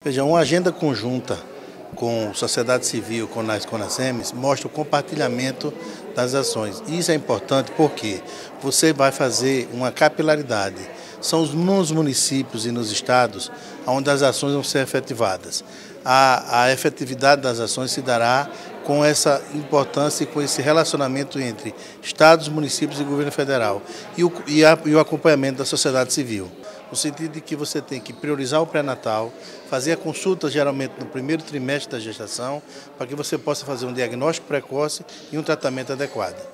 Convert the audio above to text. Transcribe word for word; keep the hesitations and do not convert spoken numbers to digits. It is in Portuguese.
Veja, uma agenda conjunta com sociedade civil, com as CONASEMES, mostra o compartilhamento das ações. E isso é importante porque você vai fazer uma capilaridade. São nos municípios e nos estados onde as ações vão ser efetivadas. A, a efetividade das ações se dará com essa importância e com esse relacionamento entre estados, municípios e governo federal e o, e, a, e o acompanhamento da sociedade civil. No sentido de que você tem que priorizar o pré-natal, fazer a consulta geralmente no primeiro trimestre da gestação, para que você possa fazer um diagnóstico precoce e um tratamento adequado.